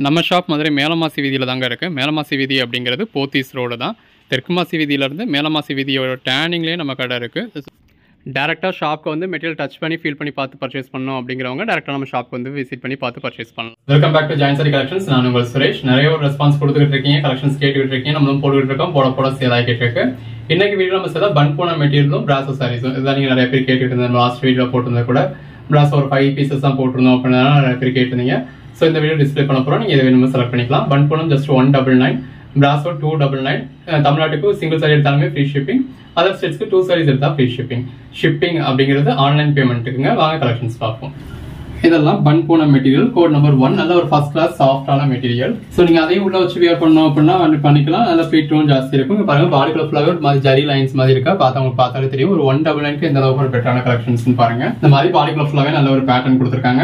நம்ம ஷாப் மதுரை மேலமாசி வீதியில் தாங்க இருக்குது. மேலமாசி வீதி அப்படிங்கிறது போத்தீஸ் ரோடு தான். தெற்குமாசி வீதியிலேருந்து மேலமாசி வீதியோட டேர்னிங்லேயே நம்ம கடை இருக்குது. டேரெக்டாக ஷாப்க்கு வந்து மெட்டீரியல் டச் பண்ணி ஃபீல் பண்ணி பார்த்து பர்ச்சேஸ் பண்ணணும் அப்படிங்கிறவங்க டேரெக்டாக நம்ம ஷாப்க்கு வந்து விசிட் பண்ணி பார்த்து பர்ச்சேஸ் பண்ணலாம். Welcome back to join sari collections. நான் உங்கள் சுரேஷ். நிறைய ஒரு ரெஸ்பான்ஸ் கொடுத்துட்டு இருக்கீங்க, கலெக்ஷன்ஸ் கேட்டுக்கிட்டு இருக்கீங்க, நம்மளும் போட்டுக்கிட்டு இருக்கோம், போட சேல் ஆகிட்டு இருக்கு. இன்னைக்கு வீடியோ நம்ம சேல் பன் போன மெட்டீரியலும் பிராசோ சாரீஸும் இதுதான் நீங்கள் நிறைய பேர் கேட்டுட்டு இருந்தேன். லாஸ்ட் வீடியோ போட்டிருந்தா கூட பிராசோ ஒரு 5 பீசஸ் தான் போட்டிருந்தோம் அப்படின்னா நிறைய பேர் கேட்டிருந்தீங்க. ஸோ இந்த வீடியோ டிஸ்பிளே பண்ண போகிறோம். நீங்கள் எது வேணுமோ செலக்ட் பண்ணிக்கலாம். பன் போனம் ஜஸ்ட் 199, பிராசோ 299. தமிழ்நாட்டுக்கு சிங்கிள் சாரி எடுத்தாலுமே ஃப்ரீ ஷிப்பிங், அதர் ஸ்டேட்ஸ்க்கு 2 சாரீஸ் எடுத்தால் ஃப்ரீ ஷிப்பிங். ஷிப்பிங் அப்படிங்கிறது ஆன்லைன் பேமெண்ட்டுக்குங்க. வாங்க கலெக்ஷன்ஸ் பார்ப்போம். இதெல்லாம் பன் போன மெட்டீரியல், கோட் நம்பர் 1. நல்ல ஒரு ஃபர்ஸ்ட் கிளாஸ் சாஃப்டான மெட்டீரியல். ஸோ நீங்கள் அதையும் உள்ள வச்சு வியர் பண்ணோம் அப்படின்னா பண்ணிக்கலாம். நல்ல ஃபிட்டும் ஜாஸ்தி இருக்கும். பாருங்க, பாடிக்குள்ள ஃபுல்லாகவே ஒரு மாதிரி ஜரி லைன்ஸ் மாதிரி இருக்கா, பார்த்தவங்களுக்கு பார்த்தாலே தெரியும். ஒரு 199க்கு எந்த அளவுக்கு ஒரு பெட்டரான கலெக்ஷன்ஸ் பாருங்க. இந்த மாதிரி பாடிக்குள்ள ஃபுல்லாகவே நல்ல ஒரு பேட்டர்ன் கொடுத்துருக்காங்க.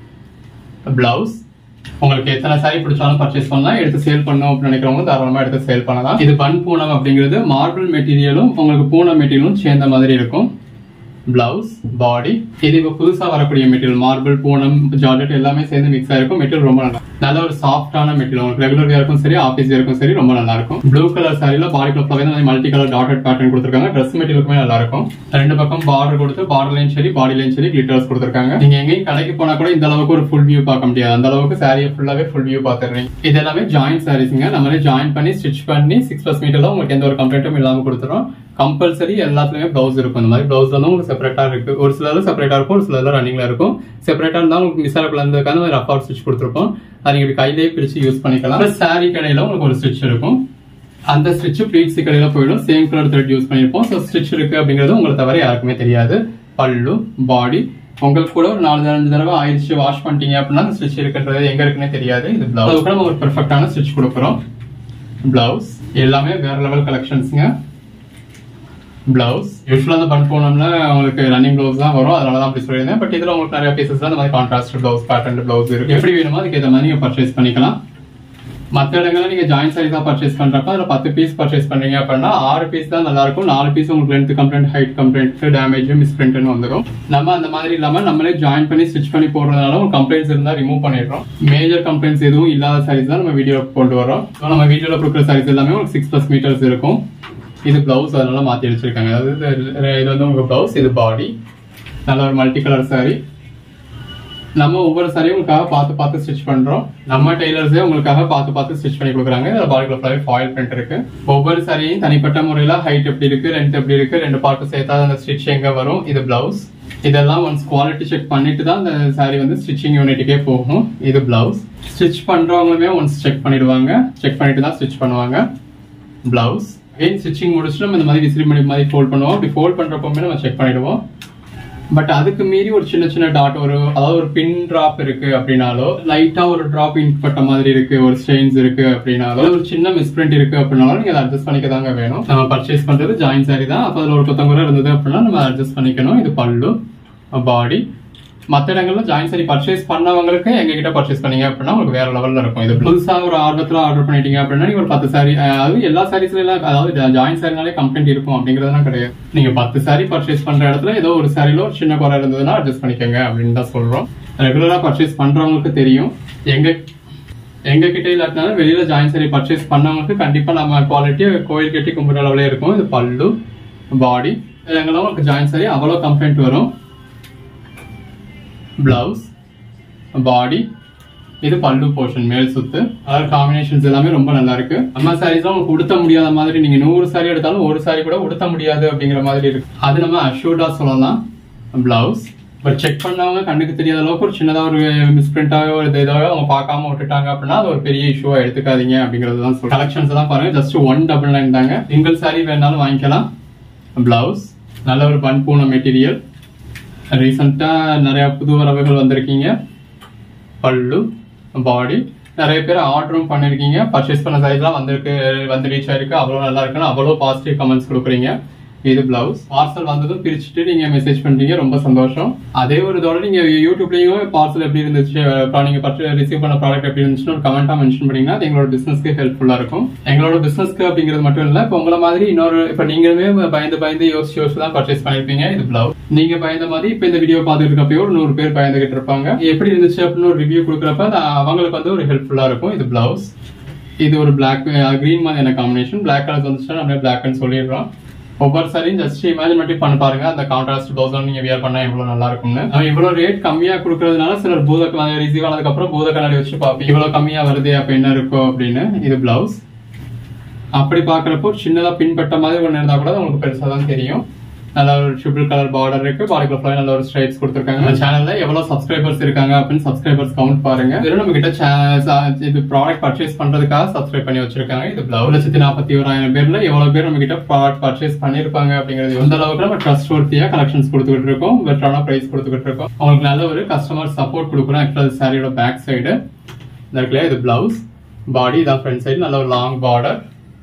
பிளவுஸ் உங்களுக்கு எத்தனை சாரி பிடிச்சாலும் பர்ச்சேஸ் பண்ணலாம். எடுத்து சேல் பண்ணணும் அப்படின்னு நினைக்கிறவங்க தாராளமா எடுத்து சேல் பண்ணலாம். இது பன் பூனம் அப்படிங்கிறது மார்பிள் மெட்டீரியலும் உங்களுக்கு பூனம் மெட்டீரியலும் சேர்ந்த மாதிரி இருக்கும். பிளவுஸ், பாடி, இது இப்போ புதுசா வரக்கூடிய மெட்டீரியல். மார்பிள், பூனம், ஜார்ஜெட் எல்லாமே சேர்ந்து மிக்ஸ் ஆயிருக்கும். மெட்டீரியல் ரொம்ப நல்ல ஒரு சாஃப்டான மெட்டீரியல். உங்களுக்கு ரெகுலர் வேருக்கும் சரி, ஆஃபீஸ் வேருக்கும் சரி ரொம்ப நல்லா இருக்கும். ப்ளூ கலர் சாரில body cloth multi colour dotted pattern கொடுத்துருக்காங்க. ட்ரெஸ் மெட்டீரியலுக்குமே நல்லா இருக்கும். ரெண்டு பக்கம் பார்டர் கொடுத்து பார்டர்லையும் சரி பாடிலையும் சரி கிளிட்டர்ஸ் கொடுத்துருக்காங்க. நீங்க எங்கேயும் கடைக்கு போனா கூட இந்த அளவுக்கு ஒரு ஃபுல் வியூ பார்க்க முடியாது. அந்த அளவுக்கு சாரியை ஃபுல்லாவே ஃபுல் வியூ பாத்துறீங்க. இது எல்லாமே ஜாயின் சாரீஸ்ங்க. நம்மளே ஜாயின் பண்ணி ஸ்டிச் பண்ணி 6+ மீட்டர்ல உங்களுக்கு எந்த ஒரு கம்ப்ளைண்ட்டும் இல்லாம கொடுத்துரும். கம்பல்சரி எல்லாத்துலயுமே பிளவுஸ் இருக்கும். இந்த மாதிரி பிளவுஸ் வந்து உங்களுக்கு செப்பரேட்டா இருக்கு. ஒரு சிலர் செப்பரேட்டா இருக்கும், ஒரு சிலர் ரன்னிங்ல இருக்கும். செப்பரேட்டா இருந்தாலும் உங்களுக்கு மிஸ்ஸாரபிள் இருந்ததுக்கான ரஃப் அவுட் ஸ்டிச் கொடுத்துருப்போம். அது நீங்க கையிலேயே பிரிச்சு யூஸ் பண்ணிக்கலாம். சாரி கடையில உங்களுக்கு ஒரு ஸ்டிச் இருக்கும். அந்த ஸ்டிச் ப்ளீட்ஸ் கடையில போயிடும். சேம் கலர் த்ரெட் யூஸ் பண்ணிருப்போம். ஸோ ஸ்டிச் இருக்கு அப்படிங்கிறது உங்களுக்கு தவிர யாருக்குமே தெரியாது. பல்லு, பாடி, உங்களுக்கு கூட ஒரு 4-5 தடவை ஆயிடுச்சு வாஷ் பண்ணிட்டீங்க அப்படின்னா அந்த ஸ்டிச் இருக்குன்றது எங்க இருக்குன்னே தெரியாது. இது பிளவுஸ் கூட நம்ம ஒரு பெர்ஃபெக்டான ஸ்டிச் கொடுக்குறோம். பிளவுஸ் எல்லாமே வேற லெவல் கலெக்ஷன்ஸ்ங்க. பிளவுஸ் யூஸ்வலா அந்த பன் போனோம்னா உங்களுக்கு ரன்னிங் பிளவுஸ் தான் வரும், அதனால தான் அப்படி சொல்லியிருந்தேன். பட் இதுல உங்களுக்கு நிறைய பீசஸ் தான் இந்த மாதிரி கான்ட்ராஸ்ட் பிளவுஸ், பேட்டர்ன் பிளவுஸ் இருக்கு. எப்படி வேணுமோ அதுக்கு ஏற்ற மாதிரி நீங்க பர்ச்சேஸ் பண்ணிக்கலாம். மற்ற இடங்கள்ல நீங்க ஜாயின் சாரி தான் பர்ச்சேஸ் பண்றப்ப அதுல 10 பீஸ் பர்ச்சேஸ் பண்ணீங்க அப்படின்னா 6 பீஸ் தான் நல்லா இருக்கும். 4 பீஸ் உங்களுக்கு length complaint, height complaint, damage, மிஸ்பிரிண்ட்னு வந்துடும். நம்ம அந்த மாதிரி இல்லாம நம்மளே ஜாயின் பண்ணி ஸ்டிச் பண்ணி போடுறதுனால உங்களுக்கு கம்ப்ளைண்ட்ஸ் இருந்தா ரிமூவ் பண்ணிடுறோம். மேஜர் கம்ப்ளைண்ட்ஸ் எதுவும் இல்லாத சாரீஸ் தான் நம்ம வீடியோ கொண்டு வரோம். நம்ம வீடியோல கொடுக்குற சாரீஸ் எல்லாமே உங்களுக்கு 6+ மீட்டர்ஸ் இருக்கும். இது பிளவுஸ், அதனால மாத்தி அடிச்சிருக்காங்க. அதாவது இது வந்து உங்க பிளவுஸ், இது பாடி. நல்ல ஒரு மல்டி கலர் சாரி. நம்ம ஒவ்வொரு சாரியும் உங்களுக்காக பார்த்து ஸ்டிச் பண்றோம். நம்ம டெய்லர்ஸே உங்களுக்காக பார்த்து ஸ்டிச் பண்ணி கொடுக்குறாங்க. இதுல பாடிக்குள்ள ஃபாயில் பிரிண்ட் இருக்கு. ஒவ்வொரு சாரியும் தனிப்பட்ட முறையில ஹைட் எப்படி இருக்கு, லென்த் எப்படி இருக்கு, 2 பார்ட் சேர்த்தா அந்த ஸ்டிச் எங்க வரும். இது பிளவுஸ். இதெல்லாம் ஒன்ஸ் குவாலிட்டி செக் பண்ணிட்டு தான் இந்த சாரி வந்து ஸ்டிச்சிங் யூனிட்டுக்கே போகும். இது பிளவுஸ். ஸ்டிச் பண்றவங்களுமே ஒன்ஸ் செக் பண்ணிடுவாங்க. செக் பண்ணிட்டு தான் ஸ்டிச் பண்ணுவாங்க. பிளவுஸ் ஸ்டிச்சிங் முடிச்சுட்டு நம்ம இந்த மாதிரி விசிறி மணி மாதிரி ஃபோல்ட் பண்ணுவோம். அப்படி ஃபோல்ட் பண்றப்பவுமே நம்ம செக் பண்ணிடுவோம். பட் அதுக்கு மீறி ஒரு சின்ன டாட், அதாவது ஒரு பின் டிராப் இருக்கு அப்படின்னாலோ, லைட்டா ஒரு டிராப் இங்க் பட்ட மாதிரி இருக்கு, ஒரு ஸ்டெயின்ஸ் இருக்கு அப்படின்னாலோ, ஒரு சின்ன மிஸ்பிரிண்ட் இருக்கு அப்படின்னாலும் நீங்க அதை அட்ஜஸ்ட் பண்ணிக்க தாங்க வேணும். நம்ம பர்ச்சேஸ் பண்றது ஜாயின் சாரி தான். அப்ப அதுல ஒரு 10 இருந்தது அப்படின்னா நம்ம அட்ஜஸ்ட் பண்ணிக்கணும். இது பல்லு, பாடி. மற்ற இடங்கள்ல ஜாயின் சாரி பர்ச்சேஸ் பண்ணவங்களுக்கு எங்க கிட்ட பர்ச்சேஸ் பண்ணீங்க அப்படின்னா உங்களுக்கு வேற லெவல்ல இருக்கும். இது புதுசா ஒரு ஆர்டத்துல ஆர்டர் பண்ணிட்டீங்க அப்படின்னா நீங்க ஒரு 10 சாரி, அதாவது எல்லா சாரீஸ்ல எல்லாம், அதாவது ஜாயின் சாரினாலே கம்ப்ளைண்ட் இருக்கும் அப்படிங்கறதுலாம் கிடையாது. நீங்க 10 சாரி பர்ச்சேஸ் பண்ற இடத்துல ஏதோ ஒரு சாரில ஒரு சின்ன குறை இருந்ததுன்னா அட்ஜஸ்ட் பண்ணிக்கோங்க அப்படின்னு தான் சொல்றோம். ரெகுலரா பர்ச்சேஸ் பண்றவங்களுக்கு தெரியும். எங்க கிட்ட இல்லாட்டினாலும் வெளியில ஜாயின் சாரி பர்ச்சேஸ் பண்ணவங்களுக்கு கண்டிப்பா நம்ம குவாலிட்டியை கோயில் கட்டி கும்பிடுற அளவுல இருக்கும். இது பல்லு, பாடி. எங்கெல்லாம் உங்களுக்கு ஜாயின் சாரி அவ்வளவு கம்ப்ளைண்ட் வரும். பிளவுஸ், பாடி, இது பல்லு போர்ஷன், மேல் சுத்து. அதாவது காம்பினேஷன்ஸ் எல்லாமே ரொம்ப நல்லா இருக்கு. நம்ம சாரீஸ் உங்களுக்கு உடுத்த முடியாத மாதிரி, நீங்க 100 சாரி எடுத்தாலும் ஒரு சாரி கூட உடுத்த முடியாது அப்படிங்கிற மாதிரி இருக்கு. அது நம்ம அஷ்யூர்டா சொல்லலாம். பிளவுஸ் பட் செக் பண்ணவங்க கண்ணுக்கு தெரியாத அளவுக்கு ஒரு சின்னதா ஒரு மிஸ்பிரிண்டாவோ ஏதாவது அவங்க பார்க்காம விட்டுட்டாங்க அப்படின்னா அது ஒரு பெரிய இஷ்யூவா எடுத்துக்காதீங்க அப்படிங்கிறது தான் சொல்றேன். கலெக்ஷன்ஸ் எல்லாம் பாருங்க, ஜஸ்ட் 199 தாங்க. சிங்கிள் சாரி வேணாலும் வாங்கிக்கலாம். பிளவுஸ் நல்ல ஒரு பன் பூன மெட்டீரியல். ரீசெண்டா நிறைய புது வரவுகள் வந்திருக்கீங்க. பல்லு, பாடி. நிறைய பேர் ஆர்டரும் பண்ணிருக்கீங்க. பர்ச்சேஸ் பண்ண சைஸ்லாம் வந்து ரீச் ஆயிருக்கு. அவ்வளவு நல்லா இருக்குன்னு அவ்வளவு பாசிட்டிவ் கமெண்ட்ஸ் கொடுக்குறீங்க. இது பிளவுஸ். பார்சல் வந்ததும் பிரிச்சுட்டு நீங்க மெசேஜ் பண்றீங்க, ரொம்ப சந்தோஷம். அதே ஒரு இதோட நீங்க யூடியூப்லயும் பார்சல் எப்படி இருந்துச்சு, நீங்க ரிசீவ் பண்ண ப்ராடக்ட் எப்படி இருந்துச்சுன்னு ஒரு கமெண்டா மென்ஷன் பண்ணீங்கன்னா அது எங்களோட பிசினஸ்க்கு ஹெல்ப்ஃபுல்லா இருக்கும். எங்களோட பிசினஸ்க்கு அப்படிங்கிறது மட்டும் இல்ல, இப்போ உங்களை மாதிரி இன்னொரு இப்ப நீங்களுமே பயந்து யோசிச்சு தான் பர்ச்சேஸ் பண்ணிருப்பீங்க. இது பிளவுஸ். நீங்க பயந்த மாதிரி இப்ப இந்த வீடியோ பார்த்துட்டு இருக்கப்போ ஒரு 100 பேர் பயந்துகிட்டு இருப்பாங்க. எப்படி இருந்துச்சு அப்படின்னு ஒரு ரிவ்யூ கொடுக்குறப்ப அவங்களுக்கு வந்து ஒரு ஹெல்ப்ஃபுல்லா இருக்கும். இது பிளவுஸ். இது ஒரு பிளாக் கிரீன் மாதிரியான காம்பினேஷன். பிளாக் கலர் வந்துச்சுன்னா நம்ம பிளாக்னு சொல்லிடுறோம். ஒவ்வொரு சாரியும் ஜஸ்ட் இமேஜின் மட்டும் பண்ணி பாருங்க, அந்த கான்ட்ராஸ்ட் பிளவுஸ் நீங்க வியர் பண்ணா எவ்வளவு நல்லா இருக்கும்னு. இவ்வளவு ரேட் கம்மியா கொடுக்கறதுனால சிலர் பூத ரிசீவ் ஆனதுக்கு அப்புறம் பூத கண்ணாடி வச்சு பார்ப்பீங்க, இவ்வளவு கம்மியா வருது அப்ப என்ன இருக்கும் அப்படின்னு. இது பிளவுஸ். அப்படி பாக்குறப்போ சின்னதா பின்பற்ற மாதிரி ஒண்ணு இருந்தா கூட உங்களுக்கு பெருசா தான் தெரியும். நல்ல ஒரு ட்ரிபிள் கலர் பார்டர் இருக்கு, பாடிக்குள்ள ஃபுல்லா நல்ல ஒரு ஸ்ட்ரைப்ஸ் கொடுத்துருக்காங்க. நம்ம சேனல்ல எவ்வளவு சப்ஸ்கிரைபர்ஸ் இருக்காங்க அப்படின்னு சப்ஸ்கிரைபர்ஸ் கவுண்ட் பாருங்க. வெறும் நம்ம கிட்ட இது ப்ராடக்ட் பர்ச்சேஸ் பண்றதுக்காக சப்ஸ்கிரைப் பண்ணி வச்சிருக்காங்க. இது 1,41,000 பேர்ல எவ்வளவு பேர் நம்ம கிட்ட ப்ராடக்ட் பர்ச்சேஸ் பண்ணிருப்பாங்க அப்படிங்கிறது எந்த அளவுக்கு நம்ம ட்ரஸ்ட் ஒர்த்தியா கலெக்ஷன்ஸ் கொடுத்துக்கிட்டு இருக்கோம், பெட்டரான பிரைஸ் கொடுத்துக்கிட்டு இருக்கோம். உங்களுக்கு நல்ல ஒரு கஸ்டமர் சப்போர்ட் கொடுக்குறோம். ஆக்சுவலா சாரியோட பேக் சைடு இருக்குல்லையா, இது பிளவுஸ். பாடி தான் ஃப்ரண்ட் சைடு, நல்ல ஒரு லாங் பார்டர்.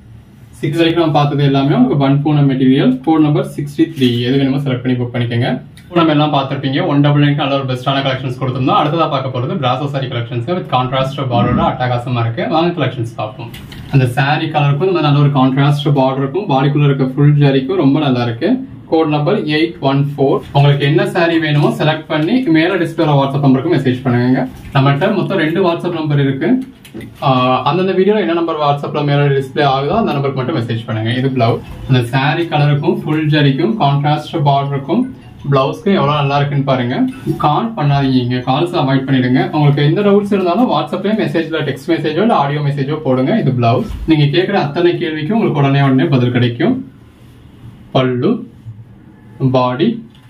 6 வரைக்கும் நம்ம பார்த்தது எல்லாமே உங்களுக்கு 1 பூனம் மெட்டீரியல். Code number 63. எது வேணுமோ செலக்ட் பண்ணி புக் பண்ணிக்கோங்க. பூனம் எல்லாம் பார்த்திருப்பீங்க. 199 நல்ல ஒரு பெஸ்டான கலெக்ஷன்ஸ் கொடுத்திருந்தோம். அடுத்ததா பார்க்க போறது brasso sari collections with contrast பார்டரோட அட்டகாசமா இருக்கு. வாங்க கலெக்ஷன்ஸ் பார்ப்போம். அந்த சாரி கலருக்கும் இந்த நல்ல ஒரு கான்ட்ராஸ்ட் பார்டருக்கும் பாடிக்குள்ள இருக்க ஃபுல் ஜரிக்கும் ரொம்ப நல்லா இருக்கு. Code number 814. உங்களுக்கு என்ன சாரி வேணுமோ செலக்ட் பண்ணி மேல டிஸ்பிளே வாட்ஸ்அப் நம்பருக்கு மெசேஜ் பண்ணுங்க. நம்மகிட்ட மொத்தம் 2 வாட்ஸ்அப் நம்பர் இருக்கு. அந்தந்த வீடியோல என்ன நம்பர் வாட்ஸ்அப்ல மேல டிஸ்பிளே ஆகுதோ அந்த நம்பருக்கு மட்டும் மெசேஜ் பண்ணுங்க. இது பிளவுஸ். அந்த சாரி கலருக்கும் ஃபுல் ஜரிக்கும் கான்ட்ராஸ்ட் பார்டருக்கும் பிளவுஸ்க்கும் எவ்வளவு நல்லா இருக்குன்னு பாருங்க. கால் பண்ணாதீங்க, கால்ஸ் அவாய்ட் பண்ணிடுங்க. உங்களுக்கு எந்த டவுட்ஸ் இருந்தாலும் வாட்ஸ்அப்லயே மெசேஜ்ல டெக்ஸ்ட் மெசேஜோ இல்ல ஆடியோ மெசேஜோ போடுங்க. இது பிளவுஸ். நீங்க கேட்கிற அத்தனை கேள்விக்கும் உங்களுக்கு உடனே பதில் கிடைக்கும். பல்லு, பாடி,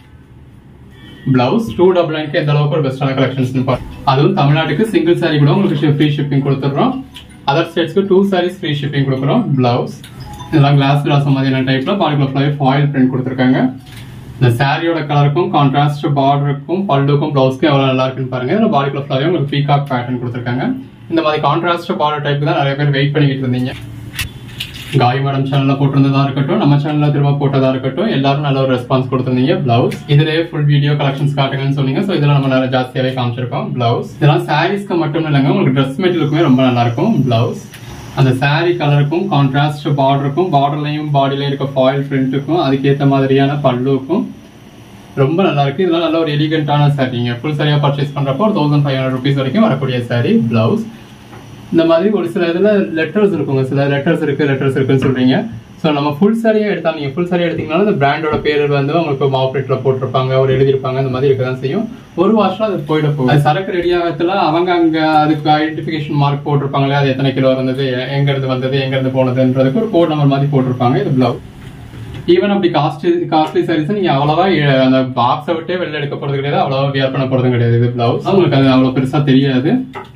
பிளவுஸ். 299 எந்த அளவுக்கு ஒரு பெஸ்டான கலெக்ஷன்ஸ் பாருங்க. அதுவும் தமிழ்நாட்டுக்கு சிங்கிள் சாரி கூட உங்களுக்கு ஃப்ரீ ஷிப்பிங் கொடுத்துறோம். அதர் ஸ்டேட்ஸ்க்கு 2 சாரீஸ் ஃப்ரீ ஷிப்பிங் கொடுக்குறோம். பிளவுஸ். இதெல்லாம் கிளாஸ் மாதிரியான டைப்ல பாடிக்குள்ள ஃபுல்லாவே ஃபாயில் பிரிண்ட் கொடுத்துருக்காங்க. இந்த சாரியோட கலருக்கும் கான்ட்ராஸ்ட் பார்டருக்கும் பல்லுக்கும் பிளவுஸ்க்கும் எவ்வளவு நல்லா இருக்குன்னு பாருங்க. இதுல பாடிக்குள்ள ஃபுல்லாவே உங்களுக்கு பீகாக் பேட்டர்ன் கொடுத்துருக்காங்க. இந்த மாதிரி கான்ட்ராஸ்ட் பார்டர் டைப் தான் நிறைய பேர் வெயிட் பண்ணிக்கிட்டு இருந்தீங்க. காய் மேடம் சேனல்ல போட்டிருந்ததா இருக்கட்டும், நம்ம சேனல்ல திரும்ப போட்டதா இருக்கட்டும், எல்லாரும் நல்ல ஒரு ரெஸ்பான்ஸ் கொடுத்திருந்தீங்க. பிளவுஸ். இதுலயே ஃபுல் வீடியோ கலெக்ஷன்ஸ் காட்டுங்கன்னு சொன்னீங்க. சோ இதெல்லாம் நம்ம நிறைய ஜாஸ்தியாவே காமிச்சிருக்கோம். பிளவுஸ். இதெல்லாம் சாரீஸ்க்கு மட்டும் இல்லைங்க, உங்களுக்கு ட்ரெஸ் மெட்டீரியலுக்குமே ரொம்ப நல்லா இருக்கும். பிளவுஸ். அந்த சாரி கலருக்கும் கான்ட்ராஸ்ட் பார்டருக்கும் பார்டர்லையும் பாடியில இருக்க ஃபாயில் பிரிண்ட்டுக்கும் அதுக்கேற்ற மாதிரியான பல்லுக்கும் ரொம்ப நல்லா இருக்கு. இதெல்லாம் நல்ல ஒரு எலிகென்டான சாரிங்க. ஃபுல் சாரியா பர்ச்சேஸ் பண்றப்போ 1500 rupees வரைக்கும் வரக்கூடிய சாரி. பிளவுஸ். இந்த மாதிரி ஒரு சில இதுல லெட்டர்ஸ் இருக்குங்க, சில லெட்டர்ஸ் இருக்குன்னு சொல்றீங்க. ஸோ நம்ம ஃபுல் சாரியா எடுத்தா, நீங்க ஃபுல் சாரியா எடுத்தீங்கனாலும் இந்த பிராண்டோட பேர் வந்து உங்களுக்கு மாவுப்ளேட்ல போட்டிருப்பாங்க, ஒரு எழுதிருப்பாங்க, அந்த மாதிரி இருக்கதான் செய்யும். ஒரு வாஷம் அது போயிட போகும். அது சரக்கு ரெடி ஆகத்துல அவங்க அங்க அதுக்கு ஐடென்டிபிகேஷன் மார்க் போட்டிருப்பாங்களே, அது எத்தனை கிலோ இருந்தது, எங்க இருந்து வந்தது, எங்க இருந்து போனதுன்றதுக்கு ஒரு கோட் நம்பர் மாதிரி போட்டிருப்பாங்க. இது பிளவுஸ். ஈவன் அப்படி காஸ்ட்லி சாரீஸ் நீங்க அவ்வளவா அந்த பாக்ஸை விட்டே வெளில எடுக்க போறது கிடையாது, அவ்வளவா வியர் பண்ண போறதும் கிடையாது. இது பிளவுஸ். உங்களுக்கு அது அவ்வளவு பெருசா தெரியாது.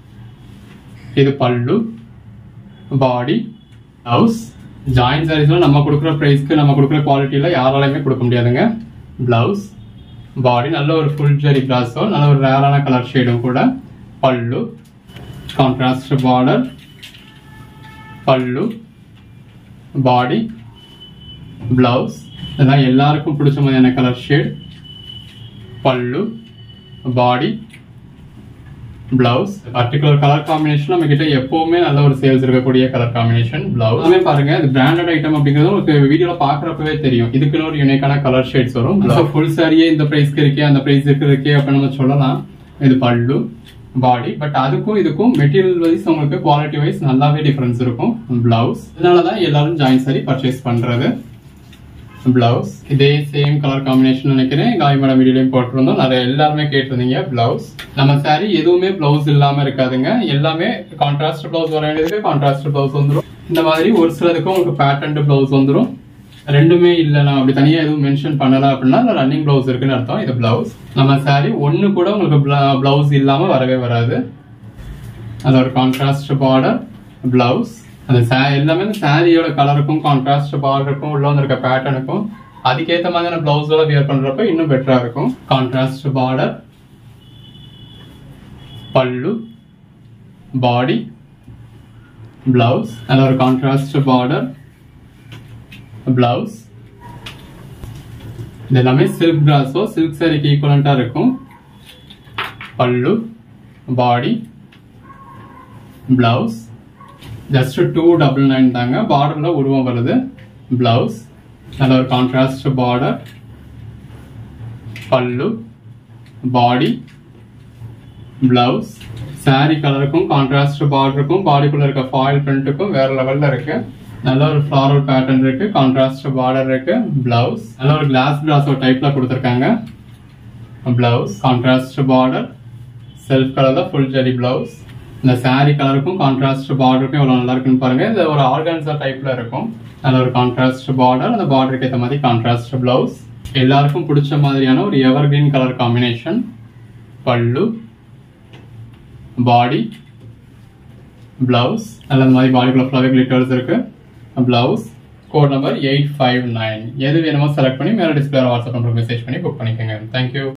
இது பல்லு, பாடி, பிளவுஸ். ஜாயின் சாரீஸ்ல நம்ம கொடுக்குற பிரைஸ்க்கு நம்ம கொடுக்குற குவாலிட்டியில யாராலையுமே கொடுக்க முடியாதுங்க. பிளவுஸ், பாடி நல்ல ஒரு ஃபுல் ஜரி பிராஸோ, நல்ல ஒரு ரேரான கலர் ஷேடும் கூட. பல்லு, contrast border, pallu, body, blouse. இதெல்லாம் எல்லாருக்கும் பிடிச்ச மாதிரியான colour shade. Pallu, body, blouse. Particular colour combination நம்ம கிட்ட எப்பவுமே நல்ல ஒரு சேல்ஸ் இருக்கக்கூடிய கலர் காம்பினேஷன். பிளவுஸ் பாருங்க, இது பிராண்டட் ஐட்டம் அப்படிங்கிறது உங்களுக்கு வீடியோல பாக்குறப்பவே தெரியும். இதுக்குன்னு ஒரு யூனிக்கான கலர் ஷேட்ஸ் வரும். ஃபுல் சாரியே இந்த பிரைஸ்க்கு இருக்கே, அந்த பிரைஸ் இருக்கே அப்படின்னு நம்ம சொல்லலாம். இது பல்லு, பாடி. பட் அதுக்கும் இதுக்கும் மெட்டீரியல் வைஸ் உங்களுக்கு குவாலிட்டி வைஸ் நல்லாவே டிஃபரன்ஸ் இருக்கும். பிளவுஸ். இதனாலதான் எல்லாரும் ஜாயின் சாரி பர்ச்சேஸ் பண்றது. பிளவுஸ். இதே சேம் கலர் காம்பினேஷன் நினைக்கிறேன், காய் மேடம் வீடியோலையும் போட்டிருந்தோம், நிறைய எல்லாருமே கேட்டிருந்தீங்க. பிளவுஸ். நம்ம சாரி எதுவுமே பிளவுஸ் இல்லாம இருக்காதுங்க, எல்லாமே கான்ட்ராஸ்ட் பிளவுஸ் வர வேண்டியதுக்கு கான்ட்ராஸ்ட் பிளவுஸ் வந்துடும். இந்த மாதிரி ஒரு சிலதுக்கும் உங்களுக்கு பேட்டர்ன் பிளவுஸ் வந்துடும். ரெண்டுமே இல்ல நான் அப்படி தனியா எதுவும் மென்ஷன் பண்ணல அப்படின்னா ரன்னிங் பிளவுஸ் இருக்குன்னு அர்த்தம். இது பிளவுஸ். நம்ம சாரி ஒண்ணு கூட உங்களுக்கு பிளவுஸ் இல்லாம வரவே வராது. அது ஒரு கான்ட்ராஸ்ட் பார்டர், பிளவுஸ். அந்த எல்லாமே அந்த சாரியோட கலருக்கும் கான்ட்ராஸ்ட் பார்டருக்கும் உள்ள வந்திருக்க பேட்டர்னுக்கும் அதுக்கேற்ற மாதிரியான பிளவுஸோட வியர் பண்றப்ப இன்னும் பெட்டரா இருக்கும். Contrast border, pallu, body, blouse. நல்ல ஒரு கான்ட்ராஸ்ட் பார்டர், பிளவுஸ், இது எல்லாமே சில்க் பிராஸோ சில்க் சாரிக்கு ஈக்குவலண்டா இருக்கும். பல்லு, பாடி, பிளவுஸ் ஜஸ்ட் 299 தாங்க. பார்டர்ல உருவம் வருது. பிளவுஸ் நல்ல ஒரு contrast border, pallu, body, blouse. Sari கலருக்கும் கான்ட்ராஸ்ட் பார்டருக்கும் பாடிக்குள்ள இருக்க ஃபாயில் பிரிண்ட்டுக்கும் வேற லெவல்ல இருக்கு. நல்ல ஒரு ஃப்ளாரல் பேட்டர்ன் இருக்கு, கான்ட்ராஸ்ட் பார்டர் இருக்கு. பிளவுஸ் நல்ல ஒரு கிளாஸ் பிராஸோ டைப்ல கொடுத்துருக்காங்க. பிளவுஸ் கான்ட்ராஸ்ட் பார்டர், செல்ஃப் கலர்ல ஃபுல் ஜரி பிளவுஸ். இந்த சாரி கலருக்கும் கான்ட்ராஸ்ட் பார்டருக்கும் எவ்வளவு நல்லா இருக்குன்னு பாருங்க. இது ஒரு ஆர்கான்சா டைப்ல இருக்கும். நல்ல ஒரு கான்ட்ராஸ்ட் பார்டர், அந்த பார்டருக்கு ஏற்ற மாதிரி கான்ட்ராஸ்ட் பிளவுஸ். எல்லாருக்கும் பிடிச்ச மாதிரியான ஒரு எவர் கிரீன் கலர் காம்பினேஷன். பல்லு, பாடி, பிளவுஸ் நல்ல மாதிரி பாடிக்குள்ள ஃப்ளவர் கிளிட்டர்ஸ் இருக்கு. Blouse code number 859. எது வேணுமோ செலக்ட் பண்ணி மேல டிஸ்பிளே வாட்ஸ்அப் நம்பருக்கு மெசேஜ் பண்ணி புக் பண்ணிக்கோங்க. தேங்க்யூ.